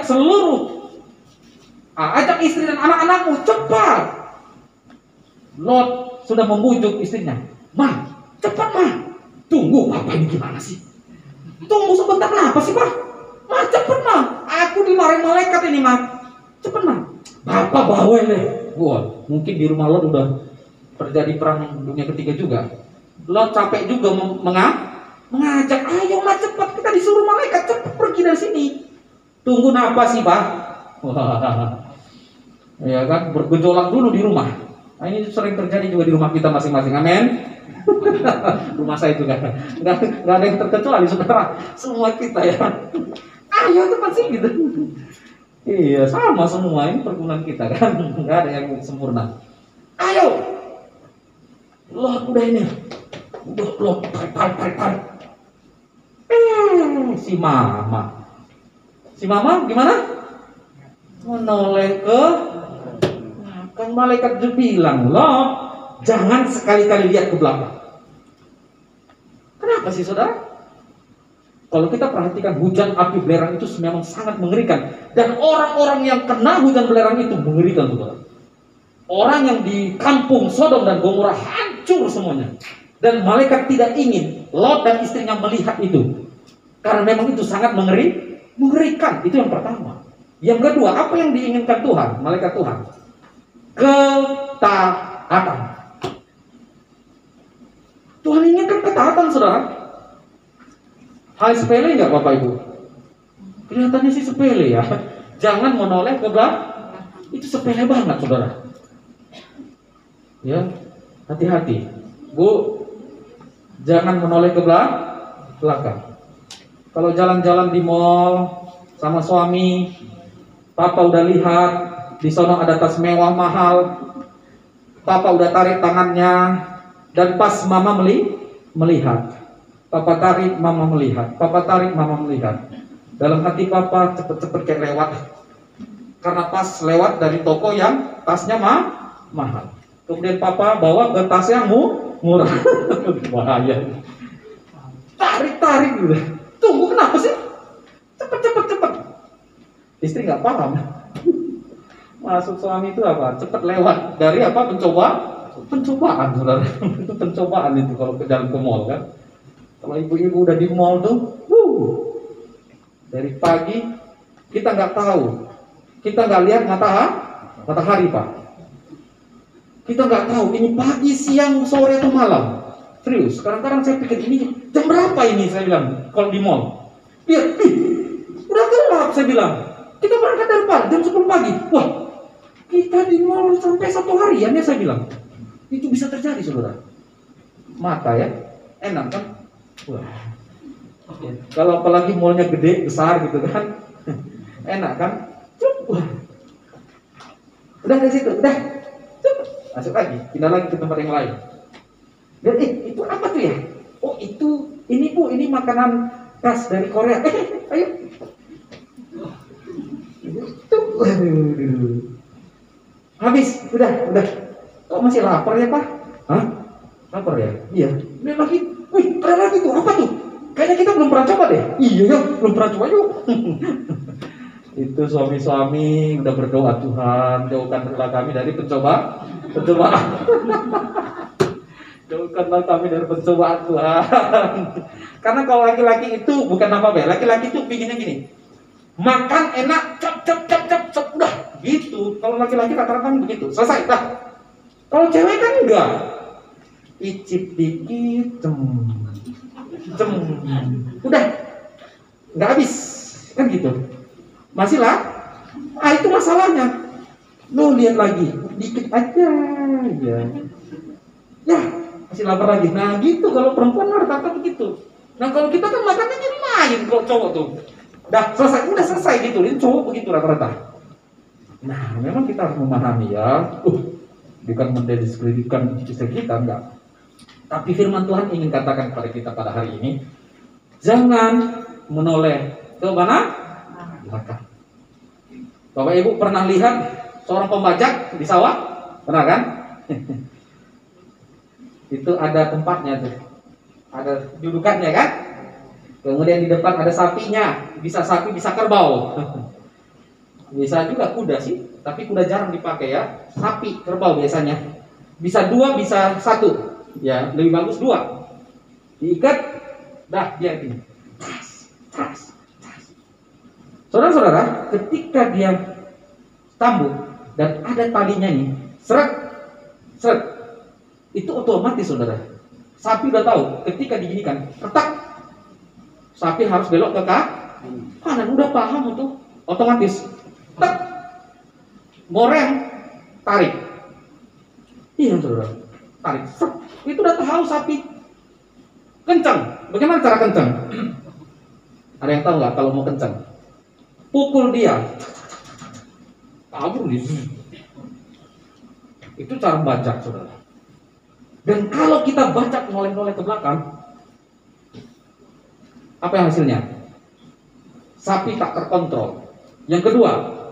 ajak istri dan anak-anakmu, cepat. Lot sudah membujuk istrinya, Ma, cepat Ma. Tunggu, Papa ini gimana sih? Tunggu sebentar, kenapa sih Pak? Ma, cepet Ma, aku dimarahin malaikat ini Ma. Cepet Ma. Bapak bawel deh. Wah, mungkin di rumah Lot udah terjadi perang dunia ketiga juga. Lot capek juga mengajak, ayo Ma cepat, kita disuruh malaikat cepat pergi dari sini. Tunggu napa sih Pak? Wah, ya kan, bergejolak dulu di rumah. Nah, ini sering terjadi juga di rumah kita masing-masing. Amin. Rumah saya juga nggak ada yang terkecuali saudara, semua kita ya. Ayo cepat sih gitu. Iya sama semua, ini pergumulan kita kan, nggak ada yang sempurna. Ayo, Lot udah ini, udah tarik. Si mama gimana? Menoleh ke kan malaikat juga bilang, Lot, jangan sekali-kali lihat ke belakang. Kenapa sih saudara? Kalau kita perhatikan hujan api belerang itu memang sangat mengerikan. Dan orang-orang yang kena hujan belerang itu mengerikan saudara. Orang yang di kampung Sodom dan Gomora hancur semuanya. Dan malaikat tidak ingin Lot dan istrinya melihat itu. Karena memang itu sangat mengerikan. Itu yang pertama. Yang kedua, apa yang diinginkan Tuhan, malaikat Tuhan? Ketaatan. Tuhan inginkan ketaatan saudara. Hal sepele nggak Bapak Ibu? Kelihatannya sih sepele ya. Jangan menoleh ke belakang. Itu sepele banget saudara. Ya, hati-hati. Bu, jangan menoleh ke belakang. Kalau jalan-jalan di mall sama suami, Papa udah lihat di sono ada tas mewah mahal. Papa udah tarik tangannya, dan pas Mama melihat. Papa tarik, Mama melihat. Papa tarik, Mama melihat. Dalam hati Papa cepet-cepet kayak lewat. Karena pas lewat dari toko yang tasnya mahal. Kemudian Papa bawa ke tas yang murah. Bahaya. Tarik gitu. Tunggu, kenapa sih? Cepet. Istri nggak paham. Maksud suami itu apa? Cepet lewat dari apa? Pencobaan, saudara. Itu pencobaan itu kalau ke jalan ke mall kan. Kalau ibu-ibu udah di mall tuh, dari pagi kita nggak tahu, kita nggak lihat matahari Pak. Kita nggak tahu ini pagi, siang, sore atau malam. Serius. Kadang-kadang saya pikir ini jam berapa ini, saya bilang kalau di mall. Lihat, udah gelap saya bilang. Kita berangkat dari pagi jam 10 pagi. Wah, kita di mall sampai 1 harian ya saya bilang. Itu bisa terjadi saudara. Mata ya, enak kan? Wah. Kalau apalagi mallnya gede, besar gitu kan, enak kan? Wah. Udah dari situ, udah. Masuk lagi, pindah lagi ke tempat yang lain. Dan itu apa tuh ya? Oh itu, ini Bu, ini makanan khas dari Korea. Ayo. Habis, udah. Kok masih lapar ya Pak? Hah? Lapar ya? Iya. Udah lagi. Wih, ada lagi tuh. Apa tuh? Kayaknya kita belum pernah coba deh. Iya ya, belum pernah coba yuk. Itu suami-suami udah berdoa, Tuhan jauhkanlah kami dari pencobaan. Jauhkanlah kami dari pencobaan Tuhan. Karena kalau laki-laki itu bukan apa-apa ya. Laki-laki itu bikinnya gini. Makan enak, cep, udah gitu. Kalau laki-laki rata-rata begitu, selesai dah. Kalau cewek kan enggak. Icip dikit, cem, udah, nggak habis, kan gitu. Masih lah. Itu masalahnya. Lo lihat lagi, dikit aja ya. Ya, masih lapar lagi. Nah gitu kalau perempuan rata-rata begitu. Nah kalau kita kan makannya jadi lain kalau cowok tuh. Udah selesai gitu. Ini cowok begitu rata-rata. Nah memang kita harus memahami ya. Bukan mendiskreditkan istri kita, enggak. Tapi firman Tuhan ingin katakan kepada kita pada hari ini, jangan menoleh ke mana? Belakang. Bapak Ibu pernah lihat seorang pembajak di sawah? Pernah kan? Itu ada tempatnya tuh, ada dudukannya kan. Kemudian di depan ada sapinya, bisa sapi bisa kerbau. Bisa juga kuda sih, tapi kuda jarang dipakai ya. Sapi, kerbau biasanya. Bisa dua, bisa satu. Ya, lebih bagus dua. Diikat, dah dia gini. Saudara-saudara, ketika dia tambuk dan ada talinya nih, seret, seret, itu otomatis saudara. Sapi udah tahu ketika diginikan, retak, sapi harus belok ke kanan, udah paham itu, otomatis. Tek, moreng, tarik. Iya saudara, tarik. Itu udah tahu sapi. Kencang. Bagaimana cara kencang? Ada yang tahu nggak kalau mau kencang? Pukul dia. Kabur dia. Itu cara bajak saudara. Dan kalau kita bajak noleh-noleh ke belakang, apa yang hasilnya? Sapi tak terkontrol. Yang kedua,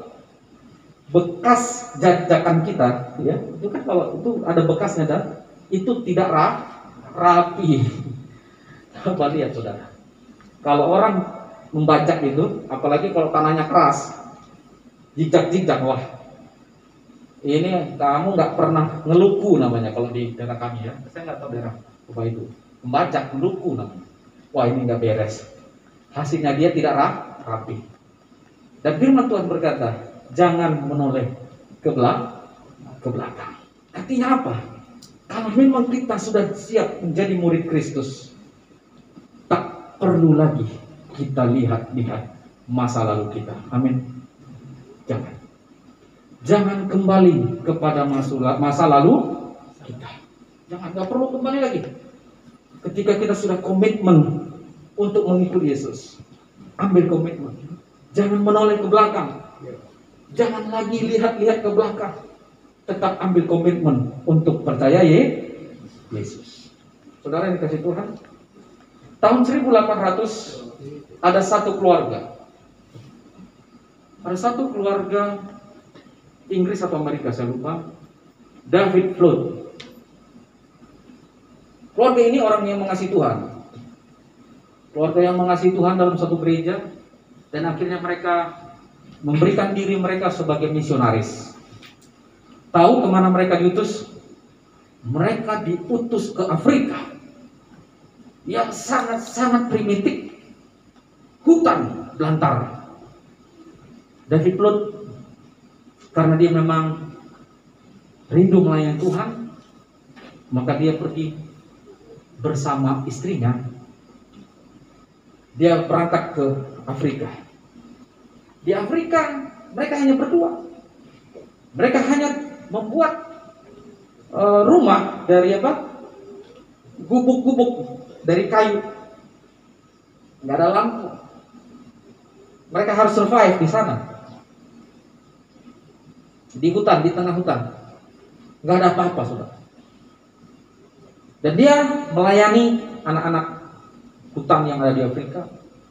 bekas jajakan kita, ya, itu kan kalau itu ada bekasnya dan itu tidak rapi. Coba lihat saudara. Kalau orang membajak itu, apalagi kalau tanahnya keras, jijak-jijak, wah, ini kamu nggak pernah ngeluku namanya kalau di daerah kami ya. Saya nggak tahu daerah apa itu. Membajak, ngeluku namanya. Wah ini nggak beres. Hasilnya dia tidak rapi. Dan firman Tuhan berkata, jangan menoleh ke belakang. Artinya apa? Kalau memang kita sudah siap menjadi murid Kristus, tak perlu lagi kita lihat-lihat masa lalu kita. Amin. Jangan kembali kepada masa lalu kita. Nggak perlu kembali lagi. Ketika kita sudah komitmen untuk mengikuti Yesus, ambil komitmen. Jangan menoleh ke belakang. Jangan lagi lihat-lihat ke belakang. Tetap ambil komitmen untuk percaya Yesus. Saudara yang dikasih Tuhan, tahun 1800 ada satu keluarga. Ada satu keluarga Inggris atau Amerika, saya lupa. David Flood. Keluarga ini orang yang mengasihi Tuhan. Keluarga yang mengasihi Tuhan dalam satu gereja. Dan akhirnya mereka memberikan diri mereka sebagai misionaris. Tahu kemana mereka diutus? Mereka diutus ke Afrika yang sangat-sangat primitif, hutan belantara. David Flood, karena dia memang rindu melayani Tuhan, maka dia pergi bersama istrinya. Dia berangkat ke Afrika. Di Afrika mereka hanya berdua. Mereka hanya membuat rumah dari gubuk-gubuk dari kayu. Nggak ada lampu. Mereka harus survive di sana. Di hutan, di tengah hutan. Nggak ada apa-apa sudah. Dan dia melayani anak-anak hutan yang ada di Afrika.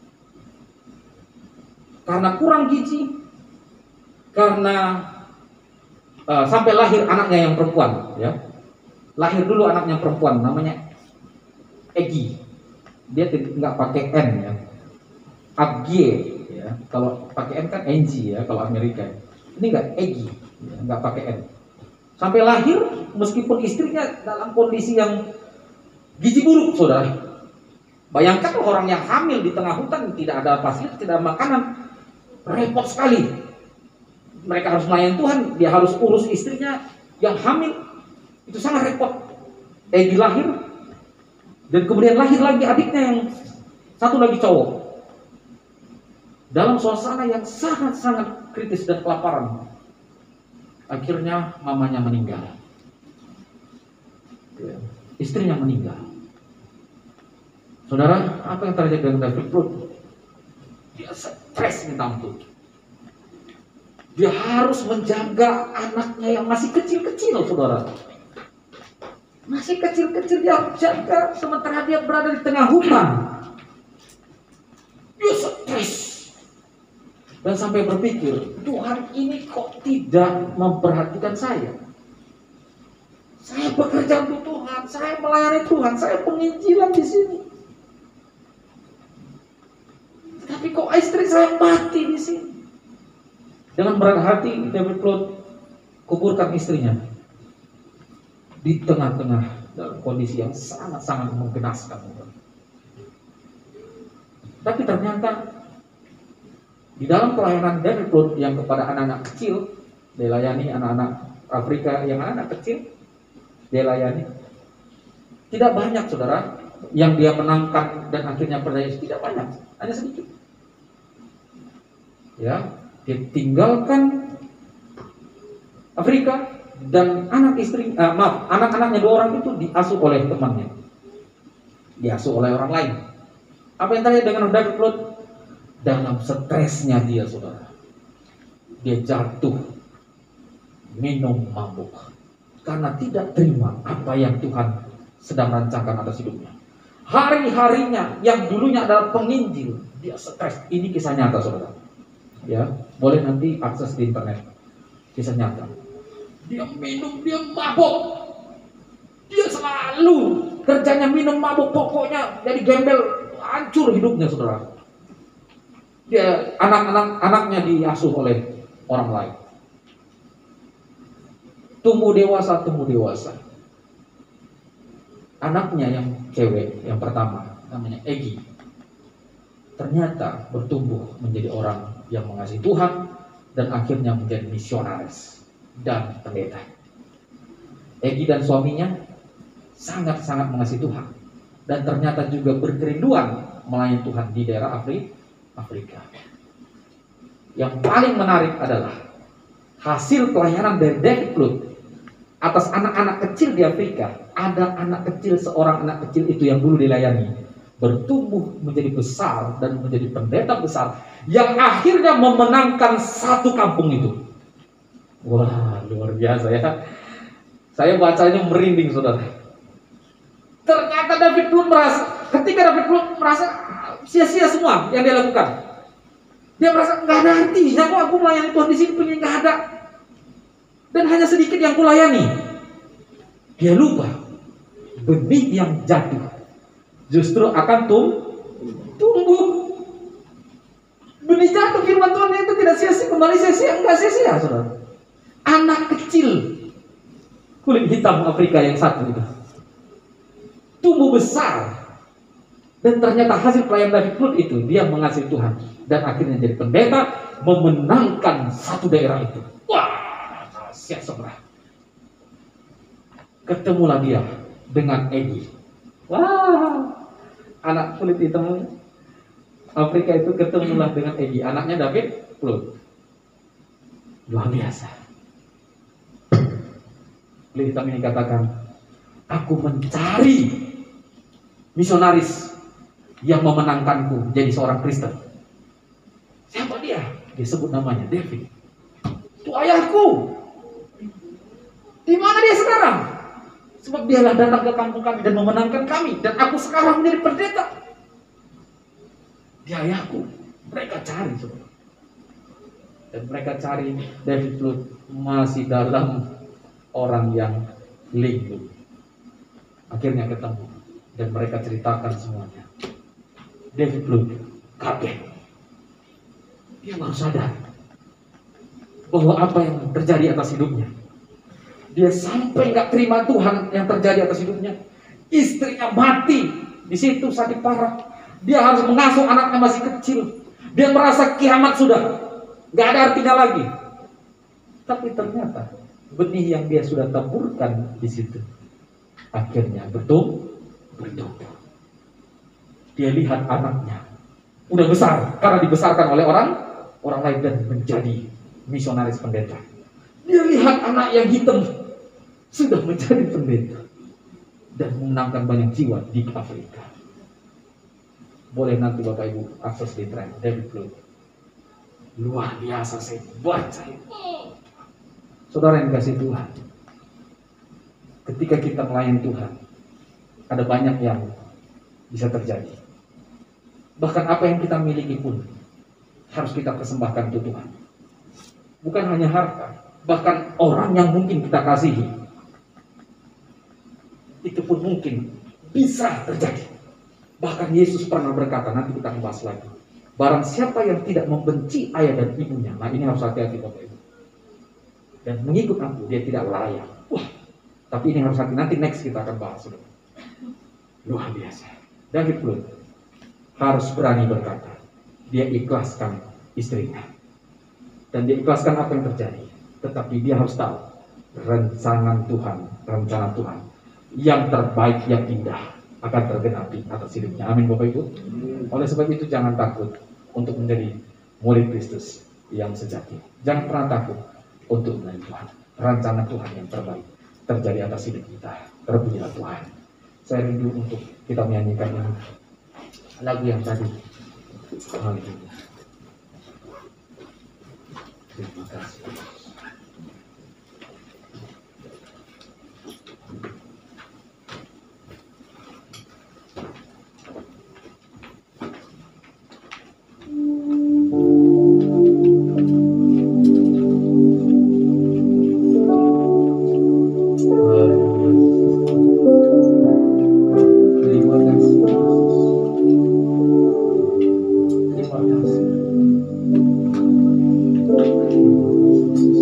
Karena kurang gizi, karena sampai lahir anaknya yang perempuan, ya. Lahir dulu anaknya perempuan, namanya Egi. Dia nggak pakai N, ya. Abgie, ya. Kalau pakai N kan Angie, ya. Kalau Amerika, ini nggak Egi, ya. Nggak pakai N. Sampai lahir, meskipun istrinya dalam kondisi yang gizi buruk, saudara. Bayangkan orang yang hamil di tengah hutan, tidak ada fasilitas, tidak ada makanan, repot sekali. Mereka harus melayani Tuhan, dia harus urus istrinya yang hamil, itu sangat repot. Egi lahir, dan kemudian lahir lagi adiknya yang satu lagi cowok. Dalam suasana yang sangat-sangat kritis dan kelaparan. Akhirnya mamanya meninggal, istrinya meninggal. Saudara, apa yang terjadi dengan David Plout? Dia stres minta ampun. Dia harus menjaga anaknya yang masih kecil-kecil, saudara. Masih kecil-kecil dia harus jaga, sementara dia berada di tengah hutan. Dia stres. Dan sampai berpikir, Tuhan ini kok tidak memperhatikan saya? Saya bekerja untuk Tuhan, saya melayani Tuhan, saya penginjilan di sini. Tapi kok istri saya mati di sini? Dengan berat hati David Plout kuburkan istrinya di tengah-tengah dalam kondisi yang sangat-sangat menggenaskan. Tapi ternyata di dalam pelayanan David Plout yang kepada anak-anak kecil, dia layani anak-anak Afrika yang anak kecil, dia layani. Tidak banyak, saudara, yang dia menangkan dan akhirnya percaya, tidak banyak, hanya sedikit. Ya, dia tinggalkan Afrika dan anak-anaknya 2 orang itu diasuh oleh temannya, diasuh oleh orang lain. Apa yang terjadi dengan David Plout? Dalam stresnya dia, saudara, dia jatuh minum mabuk karena tidak terima apa yang Tuhan sedang rancangkan atas hidupnya. Hari-harinya yang dulunya adalah penginjil, dia stres. Ini kisah nyata, saudara. Ya, boleh nanti akses di internet. Kisah nyata. Dia minum, dia mabuk. Dia selalu kerjanya minum mabuk, pokoknya jadi gembel, hancur hidupnya, saudara. Dia anaknya diasuh oleh orang lain. Tumbuh dewasa. Anaknya yang cewek yang pertama namanya Egy, ternyata bertumbuh menjadi orang yang mengasihi Tuhan dan akhirnya menjadi misionaris dan pendeta. Egy dan suaminya sangat-sangat mengasihi Tuhan dan ternyata juga berkerinduan melayani Tuhan di daerah Afrika. Yang paling menarik adalah hasil pelayanan dari David Plout atas anak-anak kecil di Afrika. Ada seorang anak kecil itu yang dulu dilayani, bertumbuh menjadi besar dan menjadi pendeta besar yang akhirnya memenangkan satu kampung itu. Wah, luar biasa ya. Saya bacanya merinding, saudara. Ternyata ketika David Plout merasa sia-sia semua yang dia lakukan. Dia merasa nggak ada artinya kok aku melayani Tuhan di sini, punya nggak ada. Dan hanya sedikit yang kulayani. Dia lupa benih yang jatuh justru akan tumbuh. Benih jatuh, firman Tuhan itu tidak sia-sia, kembali sia-sia, enggak sia-sia, saudara. Anak kecil kulit hitam Afrika yang satu itu tumbuh besar dan ternyata hasil pelayanan David Plout itu dia mengasihi Tuhan dan akhirnya jadi pendeta, memenangkan satu daerah itu. Wah, siap seberang. Ketemulah dia dengan Egy. Wah, anak kulit hitam Afrika itu ketemulah dengan Egy, anaknya David Plout. Luar biasa. Kulit hitam ini katakan, aku mencari misionaris yang memenangkanku jadi seorang Kristen. Siapa dia? Dia sebut namanya David. Itu ayahku. Di mana dia sekarang? Sebab dialah datang ke kampung kami dan memenangkan kami, dan aku sekarang menjadi pendeta. Dia ayahku. Mereka cari, saudara. Dan mereka cari David Plout masih dalam orang yang linglung. Akhirnya ketemu dan mereka ceritakan semuanya. David Plout kaget. Dia baru sadar bahwa apa yang terjadi atas hidupnya. Dia sampai nggak terima Tuhan yang terjadi atas hidupnya. Istrinya mati di situ sakit parah. Dia harus mengasuh anaknya masih kecil. Dia merasa kiamat sudah nggak ada artinya lagi. Tapi ternyata benih yang dia sudah taburkan di situ akhirnya bertumbuh. Dia lihat anaknya udah besar karena dibesarkan oleh orang lain dan menjadi misionaris pendeta. Dia lihat anak yang hitam sudah menjadi pendeta dan memenangkan banyak jiwa di Afrika. Boleh nanti Bapak Ibu akses di tren David Platt. Luar biasa, saya baca itu. Saudara yang dikasihi Tuhan, ketika kita melayani Tuhan, ada banyak yang bisa terjadi. Bahkan apa yang kita miliki pun harus kita persembahkan untuk Tuhan. Bukan hanya harta, bahkan orang yang mungkin kita kasihi, itu pun mungkin bisa terjadi. Bahkan Yesus pernah berkata, nanti kita akan bahas lagi, barang siapa yang tidak membenci ayah dan ibunya, nah ini harus hati-hati Bapak Ibu, dan mengikut aku, dia tidak layak. Wah, tapi ini harus hati, nanti next kita akan bahas. Luar biasa. David Platt harus berani berkata, dia ikhlaskan istrinya, dan dia ikhlaskan apa yang terjadi. Tetapi dia harus tahu rencana Tuhan yang terbaik, yang indah akan tergenapi atas hidupnya. Amin Bapak Ibu. Oleh sebab itu jangan takut untuk menjadi murid Kristus yang sejati. Jangan pernah takut untuk melayani Tuhan. Rencana Tuhan yang terbaik terjadi atas hidup kita. Terpujilah Tuhan. Saya rindu untuk kita menyanyikan lagu yang tadi. Haleluya. Terima kasih. Terima kasih.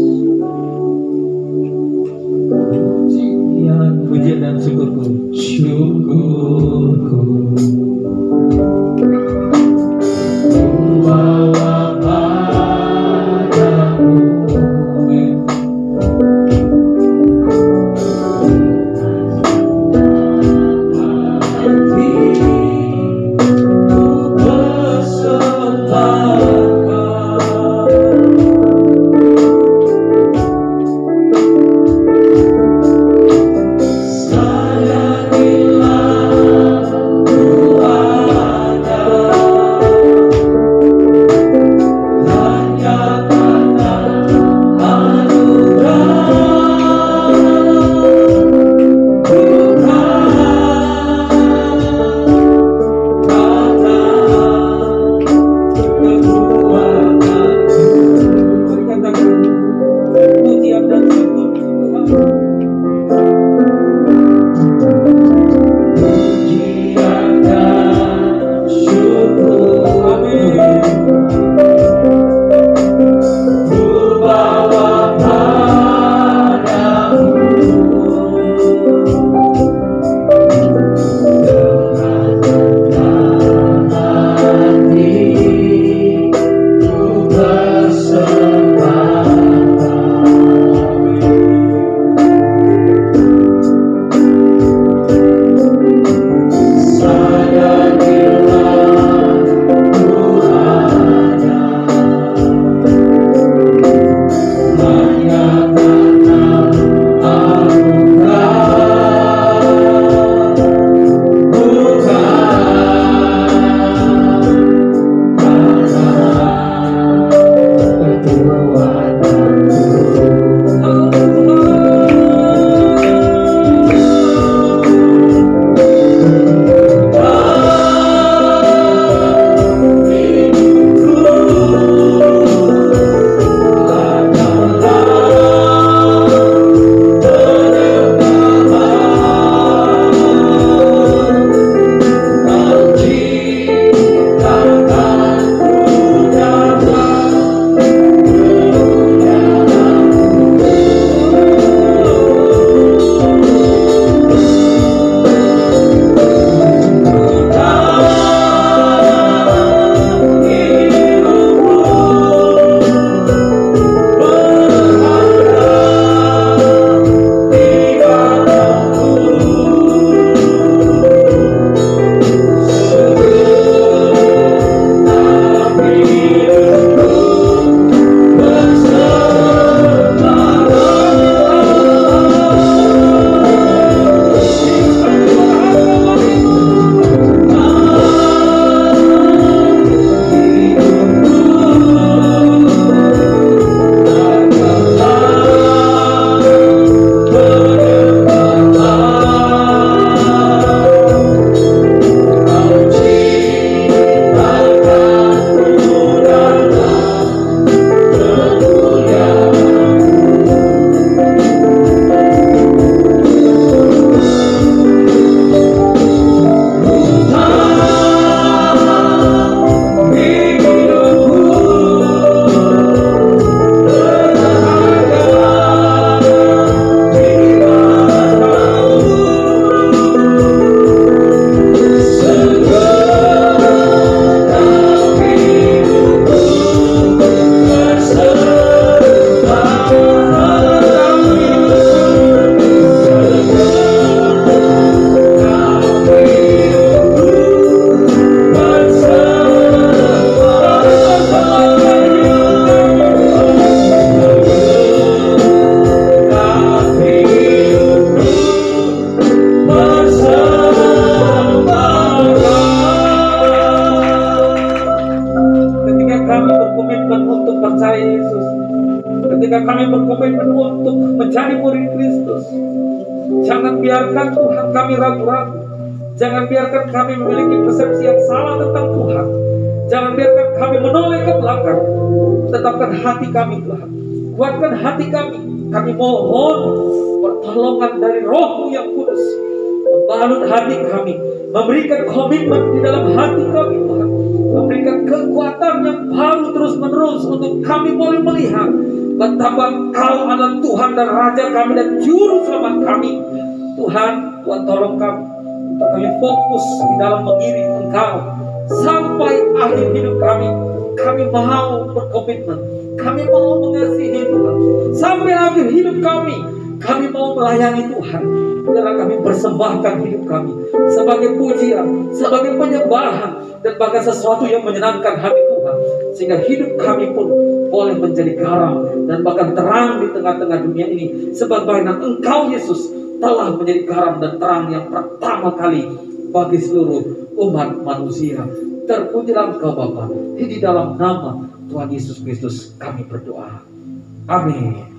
percaya Yesus, ketika kami berkomitmen untuk menjadi murid Kristus, jangan biarkan Tuhan kami ragu-ragu. Jangan biarkan kami memiliki persepsi yang salah tentang Tuhan. Jangan biarkan kami menoleh ke belakang. Tetapkan hati kami Tuhan. Kuatkan hati kami. Kami mohon pertolongan dari Roh-Mu yang kudus, membalut hati kami, memberikan komitmen di dalam hati kami Tuhan, memberikan kekuatan yang baru terus-menerus untuk kami boleh melihat betapa Engkau adalah Tuhan dan Raja kami dan Juru Selamat kami. Tuhan tolong kami untuk kami fokus di dalam mengiring Engkau sampai akhir hidup kami. Kami mau berkomitmen, kami mau mengasihi Tuhan sampai akhir hidup kami. Kami mau melayani Tuhan, karena kami persembahkan hidup kami sebagai pujian, sebagai penyembahan, dan bahkan sesuatu yang menyenangkan hati Tuhan, sehingga hidup kami pun boleh menjadi garam dan bahkan terang di tengah-tengah dunia ini, sebagaimana Engkau Yesus telah menjadi garam dan terang yang pertama kali bagi seluruh umat manusia. Terpujilah Engkau Bapa, di dalam nama Tuhan Yesus Kristus kami berdoa. Amin.